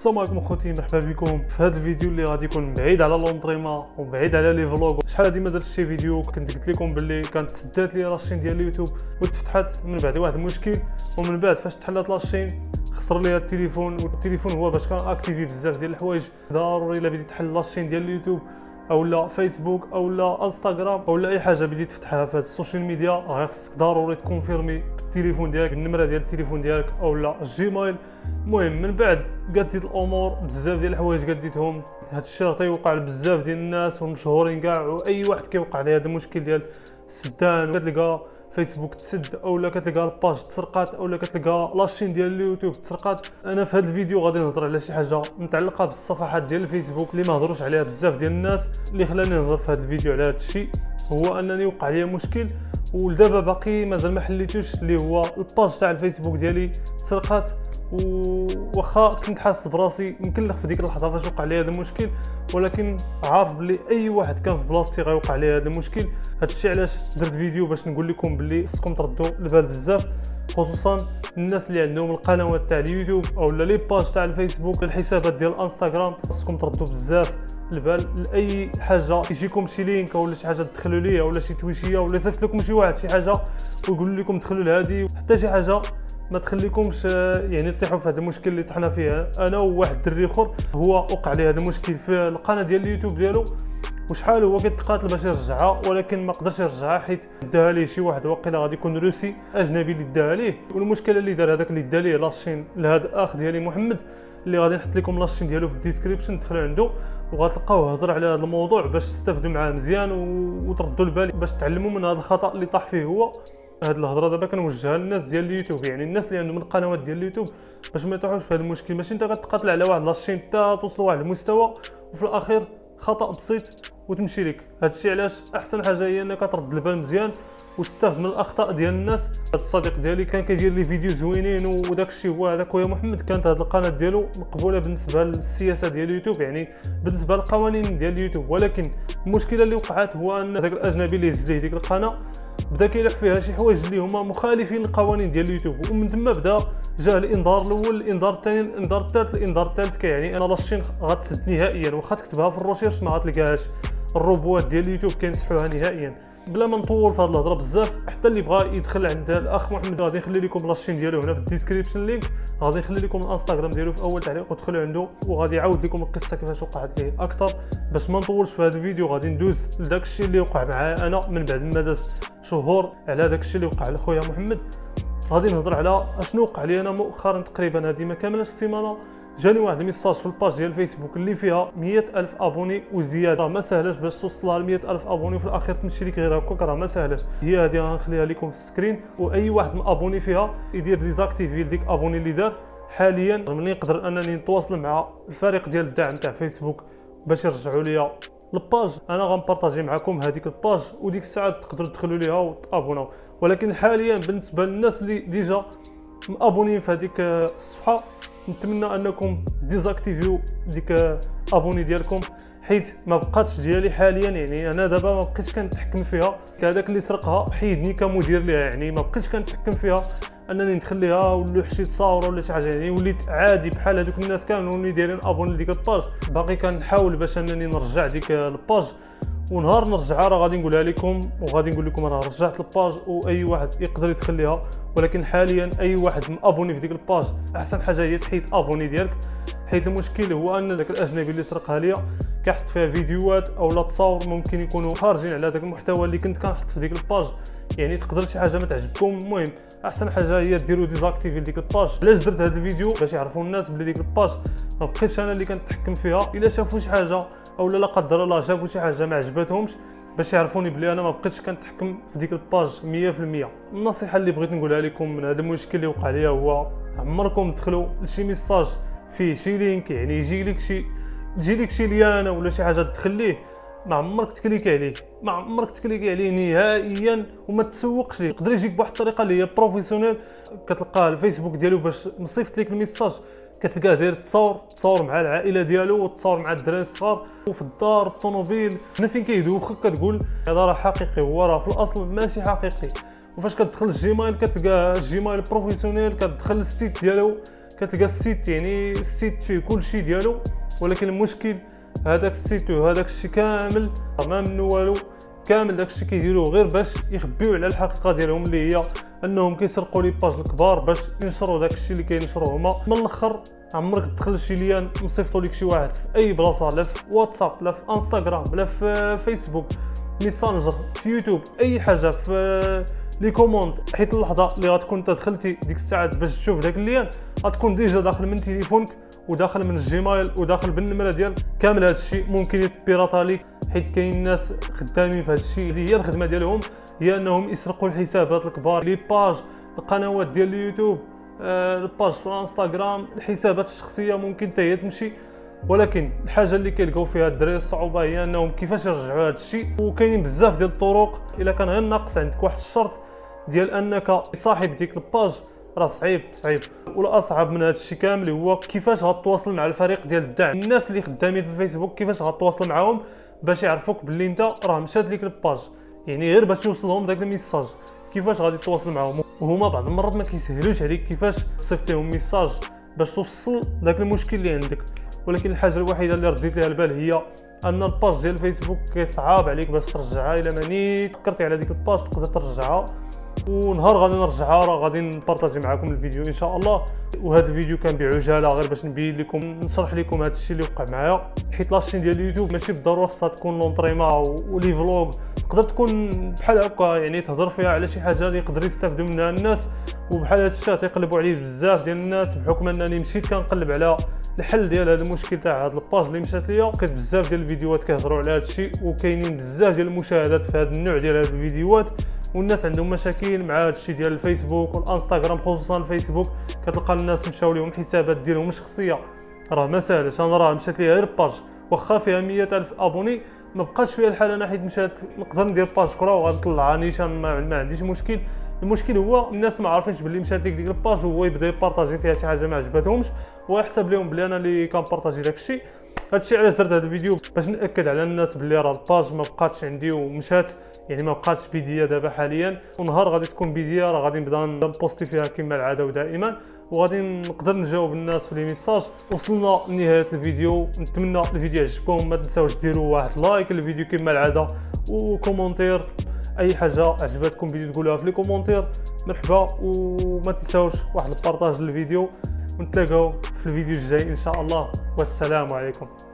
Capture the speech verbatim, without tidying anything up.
السلام عليكم اخوتي، مرحبا بكم في هذا الفيديو اللي غادي يكون بعيد على لونطريما وبعيد على لي فلوغ. شحال هادي ما درتش شي فيديو، كنت قلت لكم باللي كانت تسدات لي لاشين ديال اليوتيوب وتفتحت من بعد واحد المشكل، ومن بعد فاش تحلات لاشين خسر لي التليفون. والتليفون هو باش كان اكتيفي بزاف ديال الحوايج ضروري الا بديت تحل لاشين ديال اليوتيوب او لا فيسبوك او لا انستغرام او لا اي حاجه بديت تفتحها في السوشيال ميديا، راه خصك ضروري تكونفيرمي بالتليفون ديالك النمره ديال التليفون ديالك او لا الجيميل. المهم من بعد قديت الامور بزاف ديال الحوايج قديتهم. هذا الشيء راه تيوقع لبزاف ديال الناس والمشهورين كاع، واي واحد كيوقع عليه هذا المشكل ديال السدان. كتلقى فيسبوك تسد اولا كتلقى الباج تسرقات اولا كتلقى لاشين ديال اليوتيوب تسرقات. انا في هذا الفيديو غادي نهضر على شي حاجه متعلقه بالصفحات ديال الفيسبوك اللي ما هضروش عليها بزاف ديال الناس. اللي خلاني نهضر في هذا الفيديو على هذا الشيء هو انني وقع لي مشكل ولدابا باقي مازال ما حليتوش، اللي هو الباج تاع الفيسبوك ديالي تسرقات. وواخا كنت حاس براسي مكلخ في ديك اللحظه فاش وقع لي هذا المشكل، ولكن عارف بلي اي واحد كان في بلاصتي غيوقع ليه هذا المشكل. هذا الشيء علاش درت فيديو باش نقول لكم بلي خصكم تردوا البال بزاف، خصوصا الناس اللي عندهم القنوات تاع اليوتيوب او لي باج تاع الفيسبوك الحسابات ديال الانستغرام. خصكم تردوا بزاف البال لاي حاجه يجيكم شي لينك ولا شي حاجه تدخلوا ليها ولا شي تويشيه ولا يصيفط لكم شي واحد شي حاجه ويقول لكم دخلوا لهذه، حتى شي حاجه ما تخليكمش يعني تطيحوا في هذا المشكل اللي طحنا فيه انا وواحد الدري اخر. هو وقع عليه هذا المشكل في القناه ديال اليوتيوب ديالو، وشحال هو كيتقاتل باش يرجعها ولكن ما قدرش يرجعها حيت داها ليه شي واحد واقيلا غادي يكون روسي اجنبي اللي داها ليه. والمشكله اللي دار هذاك اللي دا ليه لاشين لهذا الاخ ديالي محمد، اللي غادي نحط لكم لاشين ديالو في الديسكريبشن، دخلوا عنده وغتلقاوه هضر على هذا الموضوع باش تستافدوا معاه مزيان وتردوا البال باش تعلموا من هذا الخطا اللي طاح فيه هو. هاد الهضره دابا كنوجهها للناس ديال اليوتيوب، يعني الناس اللي عندهم القنوات ديال اليوتيوب، باش ما يطيحوش في هذا المشكل. ماشي انت كتقاتل على واحد لاشين حتى توصلوا لواحد المستوى وفي الاخير خطا بسيط وتمشي لك. هذا الشيء علاش احسن حاجه هي انك ترد البال مزيان وتستافد من الاخطاء ديال الناس. هذا الصديق ديالي كان كيدير لي فيديو زوينين وداك الشيء هو هذاك خويا محمد، كانت هذه القناه ديالو مقبوله بالنسبه للسياسه ديال اليوتيوب، يعني بالنسبه للقوانين ديال اليوتيوب. ولكن المشكله اللي وقعت هو ان داك الاجنبي اللي هز ليه ديك القناه بدا كيلح فيها شي حوايج اللي هما مخالفين للقوانين ديال اليوتيوب، ومن ثم بدا جا الانذار الاول الانذار الثاني الانذار الثالث الانذار الثالث. كيعني انا لاشين غتسد نهائيا، واخا تكتبها في الروشيرش ما غتلقاهاش، الروبوات ديال اليوتيوب كينسحوها نهائيا. بلا ما نطول في هذه الهضره بزاف، حتى اللي بغى يدخل عند الاخ محمد غادي نخلي لكم لاشين ديالو هنا في الديسكريبشن لينك، غادي نخلي لكم الانستغرام ديالو في اول تعليق ودخلوا عنده وغادي يعاود لكم القصه كيفاش وقعت ليه اكثر. باش ما نطولش في هذا الفيديو غادي ندوز لداك الشيء اللي وقع معايا انا من بعد ما داز شهور على داك الشيء اللي وقع لخويا محمد. غادي نهضر على اشنو وقع لي انا مؤخرا، تقريبا هذه ما كاملاش السيمانه. جاني واحد الميساج في الباج ديال الفيسبوك اللي فيها مية ألف ابوني وزياده. ما سهلاش باش توصلها ل مية ألف ابوني وفي الاخير تمشي لك غير هكاك، راه ما سهلاش. هي هذه غنخليها لكم في السكرين، واي واحد من ابوني فيها يدير ديزاكتيفي ديك ابوني اللي دار حاليا. ملي نقدر انني نتواصل مع الفريق ديال الدعم تاع فيسبوك باش يرجعوا ليا الباج، انا غنبارطاجي معكم هذيك الباج وديك الساعه تقدروا تدخلوا ليها وتابوناو. ولكن حاليا بالنسبه للناس اللي ديجا مابونين في هذيك الصفحه، نتمنى انكم ديزاكتيفيو ديك ابوني ديالكم، حيت ما بقاتش ديالي حاليا. يعني انا دابا ما بقيتش كنتحكم فيها، هذاك اللي سرقها حيدني كمدير ليها، يعني ما بقيتش كنتحكم فيها انني ندخل ليها ولا شي تصاور ولا شي حاجه. يعني وليت عادي بحال هذوك الناس كانوا اللي دايرين ابوني لديك الباج. باقي كنحاول باش انني نرجع ديك الباج، ونهار نرجعها راه غادي نقولها لكم وغادي نقول لكم راه رجعت الباج واي واحد يقدر يدخل ليها. ولكن حاليا اي واحد مابوني في ديك الباج احسن حاجه هي تحيد ابوني ديالك، حيت المشكل هو ان داك الاجنبي اللي سرقها ليا كيحط فيها فيديوهات او لا تصاور ممكن يكونوا خارجين على داك المحتوى اللي كنت كنحط في ديك الباج. يعني تقدر شي حاجه ما تعجبكم. المهم احسن حاجه هي ديروا ديزاكتيفي ديك الباج. علاش درت هذا الفيديو؟ باش يعرفوا الناس بلي ديك الباج ما بقيتش انا اللي كنتحكم فيها. الا شافوا شي حاجه او لا قدر الله شافوا شي حاجه ما عجبتهمش باش يعرفوني بلي انا ما بقيتش كنتحكم في ديك الباج مية في المية. النصيحه اللي بغيت نقولها لكم من هذا المشكل اللي وقع ليا هو عمركم تدخلوا لشي ميساج فيه شي لينك، يعني يجي لك شي تجي لك شي ليانه ولا شي حاجه تدخل ليه، ما عمرك تكليك عليه، ما عمرك تكليك عليه نهائيا وما تسوقش ليه. يقدر يجيك بواحد الطريقه اللي هي بروفيسيونيل، كتلقاه الفيسبوك ديالو باش مصيفط لك الميساج كتلقاه داير تصاور تصاور مع العائله ديالو وتصاور مع الدراري الصغار وفي الدار الطوموبيل، هنا فين كيدوخك كتقول هذا راه حقيقي، هو راه في الاصل ماشي حقيقي. وفاش كتدخل الجيميل كتلقى الجيميل بروفيسيونيل، كتدخل السيت ديالو كتلقى السيت يعني السيت فيه كلشي ديالو، ولكن المشكل هذاك السيت وهذاك الشيء كامل ما منه والو، كامل داكشي كيديروه غير باش يخبيو على الحقيقه ديالهم اللي هي انهم كيسرقوا لي باج الكبار باش ينشروا داكشي اللي كينشروه هما. من الاخر عمرك تدخل شي ليان نصيفطوا لك شي واحد في اي بلاصه، لا في واتساب لا في انستغرام لا في فيسبوك ميسانجر في يوتيوب، اي حاجه في لي كوموند، حيت اللحظه اللي غتكون انت دخلتي ديك الساعات باش تشوف داك الليان غتكون ديجا داخل من تليفونك وداخل من الجيميل وداخل بالنمره ديالك. كامل هذا الشيء ممكن يتبيراطا ليك، حيت كاين ناس خدامين في هذا الشيء اللي هي الخدمه ديالهم هي انهم يسرقوا الحسابات الكبار، لي باج، القنوات ديال اليوتيوب، آه الباج في الانستغرام، الحسابات الشخصيه ممكن حتى هي تمشي. ولكن الحاجه اللي كيلقاو فيها الدراري الصعوبه هي انهم كيفاش يرجعوا هذا الشيء. وكاينين بزاف ديال الطرق، الا كان غير ناقص عندك واحد الشرط ديال انك صاحب ديك الباج راه صعيب صعيب. والاصعب من هذا الشيء كامل هو كيفاش غتواصل مع الفريق ديال الدعم، الناس اللي خدامين في الفيسبوك كيفاش غتواصل معاهم باش يعرفوك باللي انت راه مشات ليك الباج، يعني غير باش يوصلهم داك الميساج كيفاش غادي تواصل معاهم. وهما بعض المرات ما كيسهلوش عليك كيفاش تصيفط لهم ميساج باش توصل داك المشكل اللي عندك. ولكن الحاجه الوحيده اللي رديت لها البال هي ان الباج ديال الفيسبوك كيصعب عليك باش ترجعها. الا ماني فكرتي على ديك الباج تقدر ترجعها، ونهار غادي نرجعها راه غادي نبارطاجي معكم الفيديو ان شاء الله. وهذا الفيديو كان بعجاله غير باش نبين لكم نشرح لكم هذا الشيء اللي وقع معايا، حيت لاشين ديال اليوتيوب ماشي بالضروره خصها تكون لونطريما ولي فلوغ، تقدر تكون بحال هكا يعني تهضر فيها على شي حاجه اللي يقدر يستافدوا منها الناس. وبحال هذا الشيء تيقلبوا عليه بزاف ديال الناس، بحكم انني مشيت كنقلب على الحل ديال هذا المشكل تاع هذا الباج اللي مشات ليا، لقيت بزاف ديال الفيديوهات كيهضروا على هذا الشيء، وكاينين بزاف ديال المشاهدات في هذا النوع ديال هذه الفيديوهات. والناس عندهم مشاكل مع هذا الشيء ديال الفيسبوك والانستغرام، خصوصا الفيسبوك كتلقى الناس مشاو لهم الحسابات ديالهم الشخصيه راه ما ساهلش. انا راه مشات لي غير باج واخا فيها مية ألف ابوني ما بقاش فيها الحال، انا حيت مشات نقدر ندير باج اخرى وغنطلعها نيشان ما, ما عنديش مشكل. المشكل هو الناس ما عارفينش باللي مشات لك ديك الباج وهو يبدا يبارطاجي فيها شي حاجه ما عجباتهمش ويحسب لهم بلي انا اللي كنبارطاجي داك الشيء. هادشي علاش درت هذا الفيديو باش ناكد على الناس باللي راه الباج ما بقاتش عندي ومشات، يعني ما بقاتش بيديا دابا حاليا. ونهار غادي تكون بيديا راه غادي نبدا نبوستي فيها كما العاده ودائما، وغادي نقدر نجاوب الناس في لي ميساج. وصلنا لنهايه الفيديو، نتمنى الفيديو عجبكم، ما تنساوش ديروا واحد لايك للفيديو كما العاده وكومونتير. اي حاجه عجبتكم بديو تقولوها في لي كومونتير مرحبا، وما تنساوش واحد البارطاج للفيديو، ونتلاقاو في الفيديو الجاي ان شاء الله، والسلام عليكم.